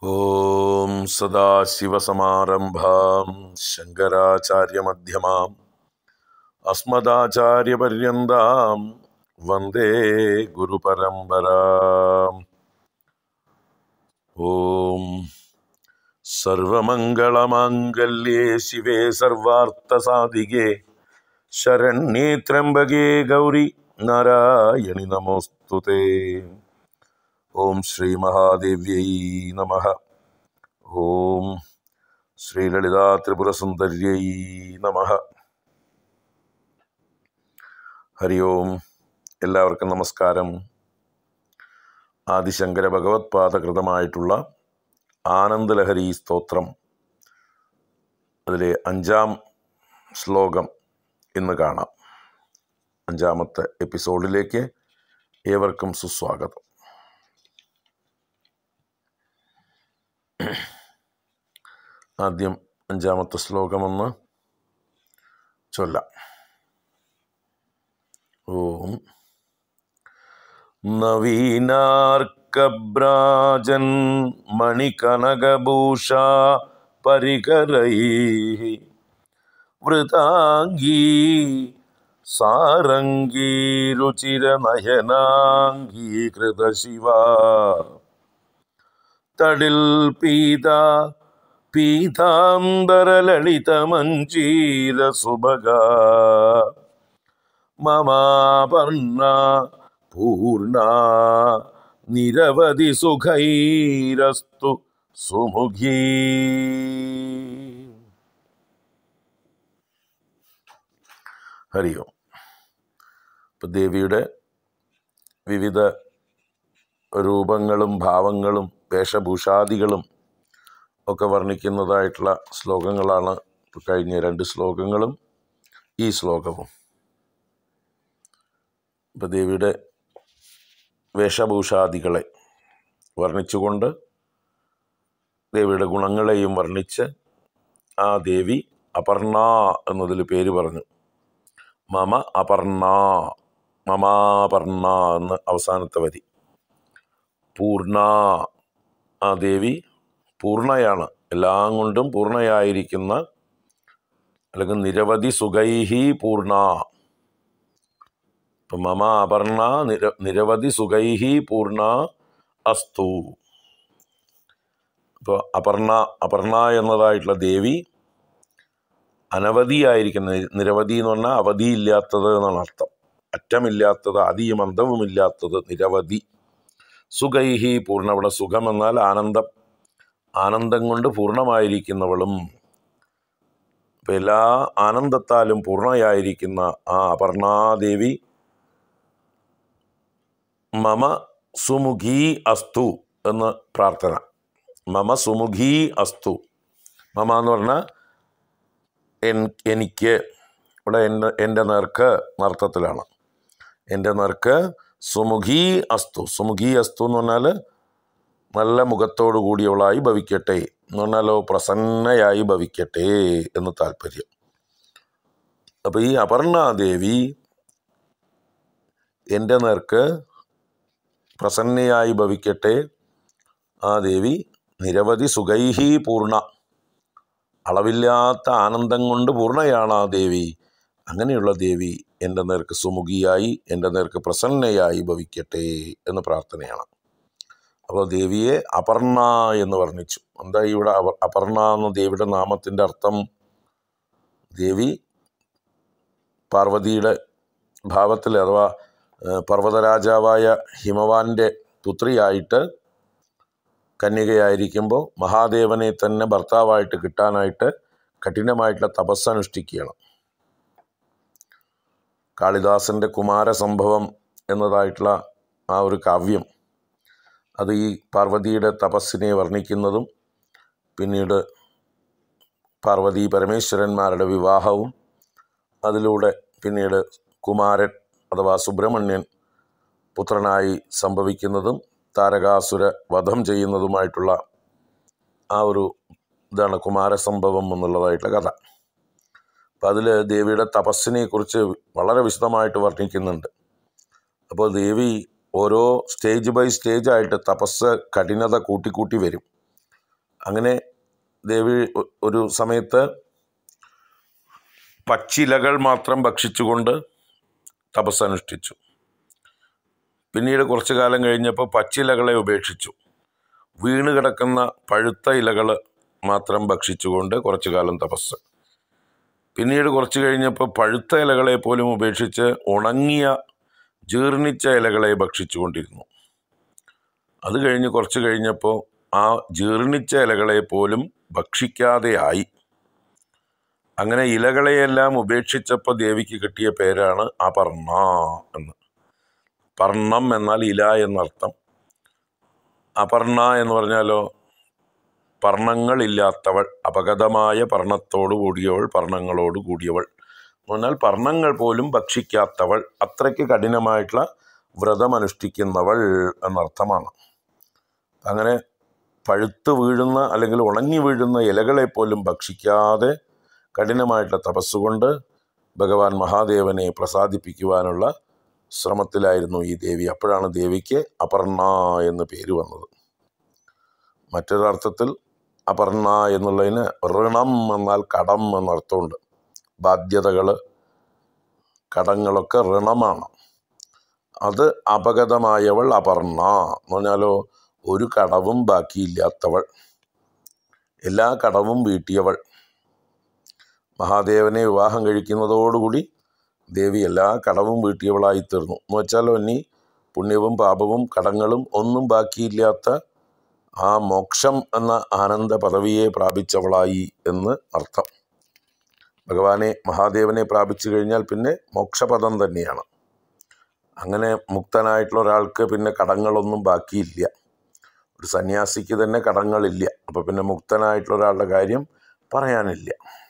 ഓം സദാശിവസമാരംഭാം ശങ്കരാചാര്യമധ്യമാം അസ്മദാചാര്യപര്യന്താം വന്ദേ ഗുരുപരമ്പരാം. ഓം സർവമംഗളമാംഗല്യേ ശിവേ സർവാർത്ഥസാധികേ ശരണ്യേ ത്രംബകേ ഗൗരി നാരായണി നമോസ്തുതേ. ഓം ശ്രീ മഹാദേവ്യൈ നമഃ. ഓം ശ്രീ ലളിതാ ത്രിപുരസുന്ദര്യൈ നമഃ. ഹരി ഓം. എല്ലാവർക്കും നമസ്കാരം. ആദിശങ്കര ഭഗവത്പാദകൃതമായിട്ടുള്ള ആനന്ദലഹരി സ്തോത്രം, അതിലെ 5-ാം ശ്ലോകം ഇന്ന് കാണാം. 5-ാമത്തെ എപ്പിസോഡിലേക്ക് ഏവർക്കും സുസ്വാഗതം. ആദ്യം 5-ാമത്തെ ശ്ലോകമൊന്ന് ചൊല്ലാം. ഓം നവീനാർക്കബ്രാജൻ മണികനകഭൂഷാ പരികരൈഃ വൃതാംഗീ സാരംഗീരുചിരനയനാംഗീകൃതശിവാ തടിൽ പീതാംബരലളിതമഞ്ജീരസുഭഗാ മമാപർണ പൂർണാ നിരവധി സുഖൈരസ്തു സുമുഖീ. ഹരി ഓം. ഇപ്പം ദേവിയുടെ വിവിധ രൂപങ്ങളും ഭാവങ്ങളും വേഷഭൂഷാദികളും ഒക്കെ വർണ്ണിക്കുന്നതായിട്ടുള്ള ശ്ലോകങ്ങളാണ് കഴിഞ്ഞ 2 ശ്ലോകങ്ങളും ഈ ശ്ലോകവും. ഇപ്പം ദേവിയുടെ വേഷഭൂഷാദികളെ വർണ്ണിച്ചുകൊണ്ട് ദേവിയുടെ ഗുണങ്ങളെയും വർണ്ണിച്ച് ആ ദേവി അപർണ എന്നതിൽ പേര് പറഞ്ഞു. മമ അപർണ, മമാപർണ എന്ന് അവസാനത്തെ വരി. പൂർണ, ആ ദേവി പൂർണ്ണയാണ്, എല്ലാം കൊണ്ടും പൂർണ്ണയായിരിക്കുന്ന, അല്ലെങ്കിൽ നിരവധി സുഖൈഹി പൂർണ. ഇപ്പം മമ അപർണ നിരവധി സുഖൈഹി പൂർണ അസ്തു. ഇപ്പോൾ അപർണ എന്നതായിട്ടുള്ള ദേവി അനവധിയായിരിക്കുന്ന, നിരവധി എന്ന് പറഞ്ഞാൽ അവധിയില്ലാത്തത് എന്നാണ് അർത്ഥം. അറ്റമില്ലാത്തത്, ആദിയും അന്തവുമില്ലാത്തത്, നിരവധി. സുഖൈഹി പൂർണ്ണ, ഇവിടെ സുഖം എന്നാൽ ആനന്ദം, ആനന്ദം കൊണ്ട് പൂർണ്ണമായിരിക്കുന്നവളും. ഇപ്പം എല്ലാ ആനന്ദത്താലും പൂർണ്ണയായിരിക്കുന്ന ആ അപർണാദേവി മമ സുമുഖീ അസ്തു എന്ന് പ്രാർത്ഥന. മമ സുമുഖീ അസ്തു. മമ എന്ന് പറഞ്ഞാൽ എനിക്ക്, ഇവിടെ എൻ്റെ നേർക്ക് നർത്ഥത്തിലാണ്. എൻ്റെ നേർക്ക് സുമുഖീ അസ്തു. സുമുഖീ അസ്തു എന്ന് പറഞ്ഞാൽ നല്ല മുഖത്തോടു കൂടിയവളായി ഭവിക്കട്ടെ എന്ന് പറഞ്ഞാലോ പ്രസന്നയായി ഭവിക്കട്ടെ എന്ന് താല്പര്യം. അപ്പം ഈ അപർണാദേവി എൻ്റെ നേർക്ക് പ്രസന്നയായി ഭവിക്കട്ടെ. ആ ദേവി നിരവധി സുഖൈഹി പൂർണ്ണ, അളവില്ലാത്ത ആനന്ദം കൊണ്ട് പൂർണ്ണയാണ് ആ ദേവി. അങ്ങനെയുള്ള ദേവി എൻ്റെ നേർക്ക് സുമുഖിയായി, എൻ്റെ നേർക്ക് പ്രസന്നയായി ഭവിക്കട്ടെ എന്ന് പ്രാർത്ഥനയാണ്. അപ്പോൾ ദേവിയെ അപർണ എന്ന് വർണ്ണിച്ചു. എന്താ ഇവിടെ അപർണ എന്ന ദേവിയുടെ നാമത്തിൻ്റെ അർത്ഥം? ദേവി പാർവതിയുടെ ഭാവത്തിൽ, അഥവാ പർവ്വതരാജാവായ ഹിമവാന്റെ പുത്രിയായിട്ട് കന്യകയായിരിക്കുമ്പോൾ മഹാദേവനെ തന്നെ ഭർത്താവായിട്ട് കിട്ടാനായിട്ട് കഠിനമായിട്ടുള്ള തപസ്സനുഷ്ഠിക്കുകയാണ്. കാളിദാസൻ്റെ കുമാരസംഭവം എന്നതായിട്ടുള്ള ആ ഒരു കാവ്യം, അത് ഈ പാർവതിയുടെ തപസ്സിനെ വർണ്ണിക്കുന്നതും പിന്നീട് പാർവതി പരമേശ്വരന്മാരുടെ വിവാഹവും അതിലൂടെ പിന്നീട് കുമാരൻ അഥവാ സുബ്രഹ്മണ്യൻ പുത്രനായി സംഭവിക്കുന്നതും താരകാസുര വധം ചെയ്യുന്നതുമായിട്ടുള്ള ആ ഒരു ഇതാണ് കുമാരസംഭവം എന്നുള്ളതായിട്ടുള്ള കഥ. അപ്പം അതിൽ ദേവിയുടെ തപസ്സിനെക്കുറിച്ച് വളരെ വിശദമായിട്ട് വർണ്ണിക്കുന്നുണ്ട്. അപ്പോൾ ദേവി ഓരോ സ്റ്റേജ് ബൈ സ്റ്റേജായിട്ട് തപസ് കഠിനത കൂട്ടിക്കൂട്ടി വരും. അങ്ങനെ ദേവി ഒരു സമയത്ത് പച്ചിലകൾ മാത്രം ഭക്ഷിച്ചുകൊണ്ട് തപസ്സനുഷ്ഠിച്ചു. പിന്നീട് കുറച്ചു കാലം കഴിഞ്ഞപ്പോൾ പച്ചിലകളെ ഉപേക്ഷിച്ചു. വീണ് കിടക്കുന്ന പഴുത്ത ഇലകൾ മാത്രം ഭക്ഷിച്ചുകൊണ്ട് കുറച്ചു കാലം തപസ്. പിന്നീട് കുറച്ച് കഴിഞ്ഞപ്പോൾ പഴുത്ത ഇലകളെ പോലും ഉപേക്ഷിച്ച് ഉണങ്ങിയ ജീർണിച്ച ഇലകളെ ഭക്ഷിച്ചുകൊണ്ടിരുന്നു. അത് കഴിഞ്ഞ് കുറച്ച് കഴിഞ്ഞപ്പോൾ ആ ജീർണിച്ച ഇലകളെ പോലും ഭക്ഷിക്കാതെയായി. അങ്ങനെ ഇലകളെയെല്ലാം ഉപേക്ഷിച്ചപ്പോൾ ദേവിക്ക് കിട്ടിയ പേരാണ് അപർണ എന്ന്. പർണം എന്നാൽ ഇല എന്നർത്ഥം. അപർണ എന്ന് പറഞ്ഞാലോ പർണങ്ങളില്ലാത്തവൾ, അപഗതമായ പർണത്തോടു കൂടിയവൾ, പർണങ്ങളോട് കൂടിയവൾ എന്ന് പറഞ്ഞാൽ പർണങ്ങൾ പോലും ഭക്ഷിക്കാത്തവൾ, അത്രയ്ക്ക് കഠിനമായിട്ടുള്ള വ്രതമനുഷ്ഠിക്കുന്നവൾ എന്നർത്ഥമാണ്. അങ്ങനെ പഴുത്ത് വീഴുന്ന അല്ലെങ്കിൽ ഉണങ്ങി വീഴുന്ന ഇലകളെ പോലും ഭക്ഷിക്കാതെ കഠിനമായിട്ടുള്ള തപസ്സുകൊണ്ട് ഭഗവാൻ മഹാദേവനെ പ്രസാദിപ്പിക്കുവാനുള്ള ശ്രമത്തിലായിരുന്നു ഈ ദേവി. അപ്പോഴാണ് ദേവിക്ക് അപർണ എന്ന് പേര് വന്നത്. മറ്റൊരർത്ഥത്തിൽ അപർണ എന്നുള്ളതിന് ഋണം എന്നാൽ കടം എന്നർത്ഥമുണ്ട്. ബാധ്യതകൾ, കടങ്ങളൊക്കെ ഋണമാണ്. അത് അപഗതമായവൾ അപർണ എന്ന് പറഞ്ഞാലോ ഒരു കടവും ബാക്കിയില്ലാത്തവൾ, എല്ലാ കടവും വീട്ടിയവൾ. മഹാദേവനെ വിവാഹം കഴിക്കുന്നതോടുകൂടി ദേവി എല്ലാ കടവും വീട്ടിയവളായിത്തീർന്നു എന്ന് വെച്ചാലോ ഇനി പുണ്യവും പാപവും കടങ്ങളും ഒന്നും ബാക്കിയില്ലാത്ത ആ മോക്ഷം എന്ന ആനന്ദ പദവിയെ പ്രാപിച്ചവളായി എന്ന് അർത്ഥം. ഭഗവാനെ മഹാദേവനെ പ്രാപിച്ചു കഴിഞ്ഞാൽ പിന്നെ മോക്ഷപദം തന്നെയാണ്. അങ്ങനെ മുക്തനായിട്ടുള്ള ഒരാൾക്ക് പിന്നെ കടങ്ങളൊന്നും ബാക്കിയില്ല. ഒരു സന്യാസിക്ക് തന്നെ കടങ്ങളില്ല. അപ്പോൾ പിന്നെ മുക്തനായിട്ടുള്ള ഒരാളുടെ കാര്യം പറയാനില്ല.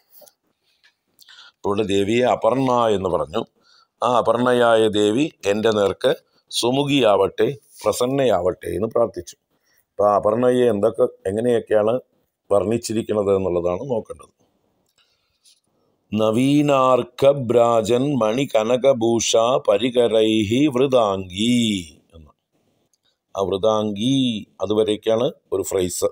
അപ്പോൾ ദേവിയെ അപർണ എന്ന് പറഞ്ഞു. ആ അപർണയായ ദേവി എൻ്റെ നേർക്ക് സുമുഖിയാവട്ടെ, പ്രസന്നയാവട്ടെ എന്ന് പ്രാർത്ഥിച്ചു. അപ്പോൾ അപർണയെ എങ്ങനെയൊക്കെയാണ് വർണ്ണിച്ചിരിക്കുന്നത് എന്നുള്ളതാണ് നോക്കേണ്ടത്. നവീനാർക്കബ്രാജൻ മണികനകഭൂഷ പരികരൈഹി വൃതാംഗീ എന്ന്. ആ വൃതാംഗീ അതുവരേക്കാണ് ഒരു ഫ്രൈസ്.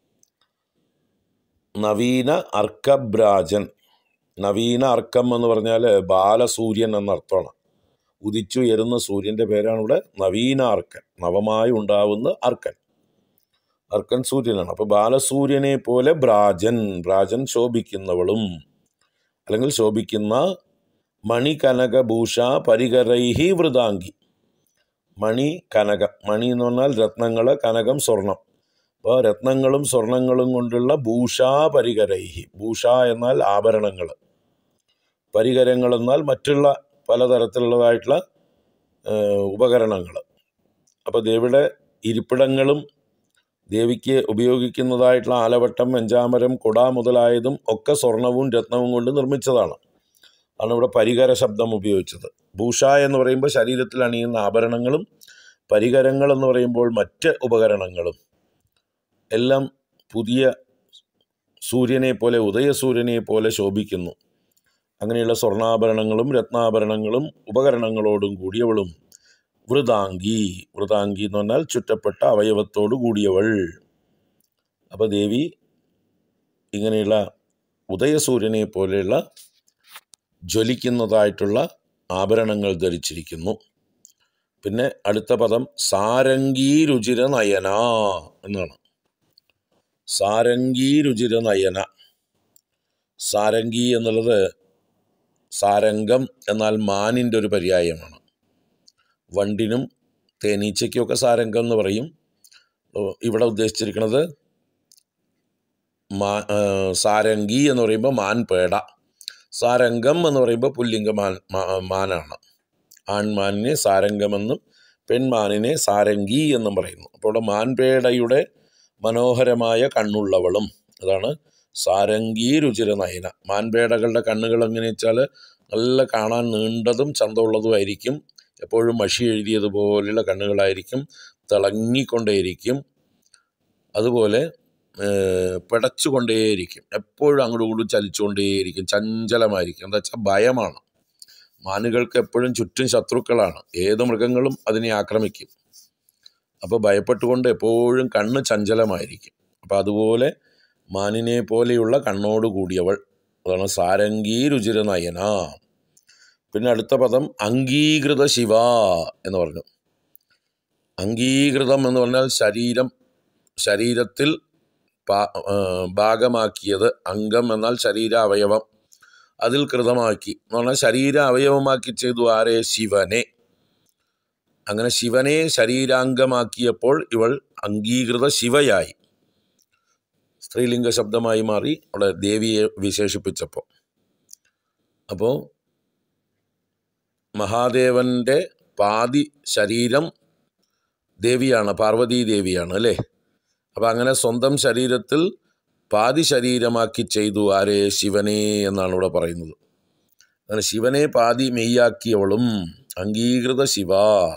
നവീന അർക്കബ്രാജൻ. നവീന അർക്കം എന്ന് പറഞ്ഞാൽ ബാലസൂര്യൻ എന്നർത്ഥമാണ്. ഉദിച്ചുയരുന്ന സൂര്യൻ്റെ പേരാണ് ഇവിടെ നവീനാർക്കൻ, നവമായി ഉണ്ടാവുന്ന അർക്കൻ. അർക്കൻ സൂര്യനാണ്. അപ്പോൾ ബാലസൂര്യനെ പോലെ ബ്രാജൻ, ബ്രാജൻ ശോഭിക്കുന്നവളും അല്ലെങ്കിൽ ശോഭിക്കുന്ന മണികനകഭൂഷ പരികരൈഹി വൃതാംഗി. മണി കനകം, മണി എന്ന് പറഞ്ഞാൽ രത്നങ്ങൾ, കനകം സ്വർണം. അപ്പോൾ രത്നങ്ങളും സ്വർണങ്ങളും കൊണ്ടുള്ള ഭൂഷാ പരികരൈഹി. ഭൂഷ എന്നാൽ ആഭരണങ്ങൾ, പരികരങ്ങൾ എന്നാൽ മറ്റുള്ള പലതരത്തിലുള്ളതായിട്ടുള്ള ഉപകരണങ്ങൾ. അപ്പോൾ ദേവിയുടെ ഇരിപ്പിടങ്ങളും ദേവിക്ക് ഉപയോഗിക്കുന്നതായിട്ടുള്ള ആലവട്ടം, വെഞ്ചാമരം, കുട മുതലായതും ഒക്കെ സ്വർണവും രത്നവും കൊണ്ട് നിർമ്മിച്ചതാണ്. ആണ് ഇവിടെ പരികര ശബ്ദം ഉപയോഗിച്ചത്. ഭൂഷ എന്ന് പറയുമ്പോൾ ശരീരത്തിൽ അണിയുന്ന ആഭരണങ്ങളും, പരികരങ്ങൾ എന്ന് പറയുമ്പോൾ മറ്റ് ഉപകരണങ്ങളും എല്ലാം പുതിയ സൂര്യനെ പോലെ, ഉദയസൂര്യനെ പോലെ ശോഭിക്കുന്നു. അങ്ങനെയുള്ള സ്വർണ്ണാഭരണങ്ങളും രത്നാഭരണങ്ങളും ഉപകരണങ്ങളോടും കൂടിയവളും വൃതാംഗി. വൃതാംഗി എന്ന് പറഞ്ഞാൽ ചുറ്റപ്പെട്ട അവയവത്തോടു കൂടിയവൾ. അപ്പോൾ ദേവി ഇങ്ങനെയുള്ള ഉദയസൂര്യനെ പോലെയുള്ള ജ്വലിക്കുന്നതായിട്ടുള്ള ആഭരണങ്ങൾ ധരിച്ചിരിക്കുന്നു. പിന്നെ അടുത്ത പദം സാരംഗീ രുചിര നയന എന്നാണ്. സാരംഗീ രുചിര നയന. സാരംഗി എന്നുള്ളത് സാരംഗം എന്നാൽ മാനിൻ്റെ ഒരു പര്യായമാണ്. വണ്ടിനും തേനീച്ചയ്ക്കൊക്കെ സാരംഗം എന്ന് പറയും. ഇവിടെ ഉദ്ദേശിച്ചിരിക്കുന്നത് സാരംഗി എന്ന് പറയുമ്പോൾ മാൻപേട. സാരംഗം എന്ന് പറയുമ്പോൾ പുല്ലിംഗ മാനാണ്. ആൺമാനിനെ സാരംഗമെന്നും പെൺമാനിനെ സാരംഗി എന്നും പറയുന്നു. അപ്പോൾ ഇവിടെ മാൻപേടയുടെ മനോഹരമായ കണ്ണുള്ളവളും, അതാണ് സാരംഗീ രുചിര നയന. മാൻപേടകളുടെ കണ്ണുകൾ എങ്ങനെ വെച്ചാൽ നല്ല കാണാൻ നീണ്ടതും ചന്തമുള്ളതുമായിരിക്കും. എപ്പോഴും മഷി എഴുതിയതുപോലെയുള്ള കണ്ണുകളായിരിക്കും, തിളങ്ങിക്കൊണ്ടേയിരിക്കും. അതുപോലെ പിടച്ചുകൊണ്ടേയിരിക്കും, എപ്പോഴും അങ്ങോട്ടും ഇങ്ങോട്ടും ചലിച്ചുകൊണ്ടേയിരിക്കും, ചഞ്ചലമായിരിക്കും. എന്താ വെച്ചാൽ ഭയമാണ്. മാനുകൾക്ക് എപ്പോഴും ചുറ്റും ശത്രുക്കളാണ്. ഏത് മൃഗങ്ങളും അതിനെ ആക്രമിക്കും. അപ്പോൾ ഭയപ്പെട്ടുകൊണ്ട് എപ്പോഴും കണ്ണ് ചഞ്ചലമായിരിക്കും. അപ്പോൾ അതുപോലെ മാനിനെ പോലെയുള്ള കണ്ണോട് കൂടിയവൾ, അതാണ് സാരംഗീ രുചിരനയന. പിന്നെ അടുത്ത പദം അംഗീകൃത ശിവ എന്ന് പറഞ്ഞു. അംഗീകൃതം എന്ന് പറഞ്ഞാൽ ശരീരത്തിൽ ഭാഗമാക്കിയത്. അംഗം എന്നാൽ ശരീര അവയവം, അതിൽ കൃതമാക്കി എന്ന് പറഞ്ഞാൽ ശരീര അവയവമാക്കി ചെയ്തു. ആരെ? ശിവനെ. അങ്ങനെ ശിവനെ ശരീരാംഗമാക്കിയപ്പോൾ ഇവൾ അംഗീകൃത ശിവയായി, സ്ത്രീലിംഗ ശബ്ദമായി മാറി അവിടെ ദേവിയെ വിശേഷിപ്പിച്ചപ്പോൾ. അപ്പോൾ മഹാദേവൻ്റെ പാതി ശരീരം ദേവിയാണ്, പാർവതീ ദേവിയാണ് അല്ലേ. അപ്പം അങ്ങനെ സ്വന്തം ശരീരത്തിൽ പാതി ശരീരമാക്കി ചെയ്തു. ആരെ? ശിവനെ എന്നാണ് ഇവിടെ പറയുന്നത്. അങ്ങനെ ശിവനെ പാതി മെയ്യാക്കിയവളും അംഗീകൃത ശിവ.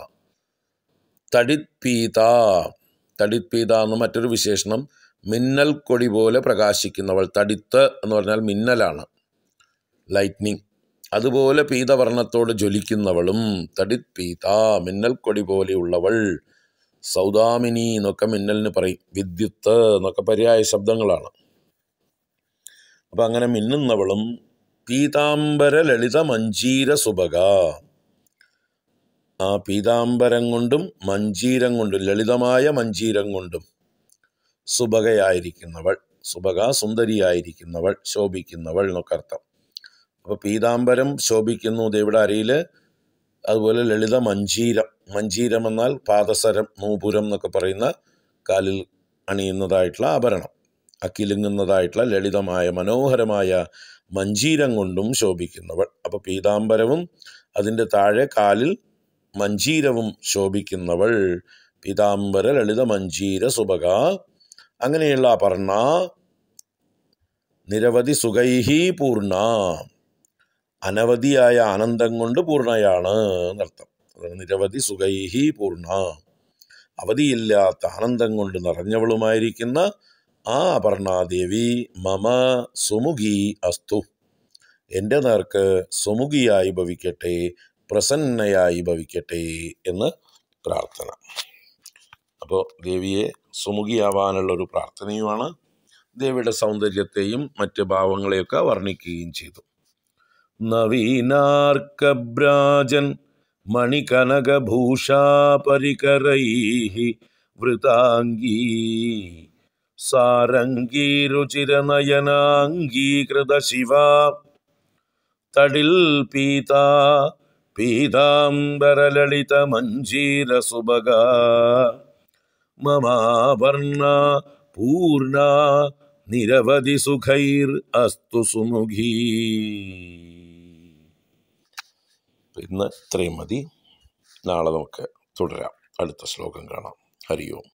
തടിത്പീത. തടിത്പീത എന്ന് മറ്റൊരു വിശേഷണം, മിന്നൽ കൊടി പോലെ പ്രകാശിക്കുന്നവൾ. തടിത്ത് എന്ന് പറഞ്ഞാൽ മിന്നലാണ്, ലൈറ്റ്നിങ്. അതുപോലെ പീതവർണ്ണത്തോട് ജ്വലിക്കുന്നവളും തടിത്പീത, മിന്നൽ കൊടി പോലെയുള്ളവൾ. സൗദാമിനി എന്നൊക്കെ മിന്നലിന് പറയും, വിദ്യുത്ത് എന്നൊക്കെ പര്യായ ശബ്ദങ്ങളാണ്. അപ്പം അങ്ങനെ മിന്നുന്നവളും. പീതാംബര ലളിത മഞ്ജീര സുഭഗ. ആ പീതാംബരം കൊണ്ടും മഞ്ജീരം കൊണ്ടും, ലളിതമായ മഞ്ജീരം കൊണ്ടും സുഭഗയായിരിക്കുന്നവൾ. സുഭഗ സുന്ദരിയായിരിക്കുന്നവൾ, ശോഭിക്കുന്നവൾ എന്നൊക്കെ അർത്ഥം. അപ്പോൾ പീതാംബരം ശോഭിക്കുന്നു ദേവിയുടെ അരയിൽ. അതുപോലെ ലളിത മഞ്ജീരം. മഞ്ജീരം എന്നാൽ പാദസരം, നൂപുരം എന്നൊക്കെ പറയുന്ന കാലിൽ അണിയുന്നതായിട്ടുള്ള ആഭരണം, അക്കിലുങ്ങുന്നതായിട്ടുള്ള ലളിതമായ മനോഹരമായ മഞ്ജീരം കൊണ്ടും ശോഭിക്കുന്നവൾ. അപ്പോൾ പീതാംബരവും അതിൻ്റെ താഴെ കാലിൽ മഞ്ജീരവും ശോഭിക്കുന്നവൾ. പീതാംബര ലളിത മഞ്ജീര സുഭഗ. അങ്ങനെയുള്ള അപർണ നിരവധി സുഖൈഹി പൂർണ്ണ, അനവധിയായ ആനന്ദം കൊണ്ട് പൂർണ്ണയാണ് എന്നർത്ഥം. നിരവധി സുഖൈഹി പൂർണ്ണ, അവധിയില്ലാത്ത ആനന്ദം കൊണ്ട് നിറഞ്ഞവളുമായിരിക്കുന്ന ആ അപർണാദേവി മമ സുമുഖി അസ്തു, എൻ്റെ നേർക്ക് സുമുഖിയായി ഭവിക്കട്ടെ, പ്രസന്നയായി ഭവിക്കട്ടെ എന്ന് പ്രാർത്ഥന. അപ്പോൾ ദേവിയെ സുമുഖിയാവാനുള്ളൊരു പ്രാർത്ഥനയുമാണ്. ദേവിയുടെ സൗന്ദര്യത്തെയും മറ്റ് ഭാവങ്ങളെയൊക്കെ വർണ്ണിക്കുകയും ചെയ്തു. നവീനാർക്കബ്രാജൻ മണികനകഭൂഷാപരികരൈഃ വൃതാംഗീ സാരംഗീരുചിരനയനാംഗീകൃത ശിവ തടിൽ പീതാ പീതാംബരലളിത മഞ്ജീര സുഭഗ മമാവർണ പൂർണ്ണ നിരവധി സുഖൈർ അസ്തു സുമുഖീ. ഇന്ന് ഇത്രയും മതി. നാളെ നമുക്ക് തുടരാം. അടുത്ത ശ്ലോകം കാണാം. ഹരി ഓം.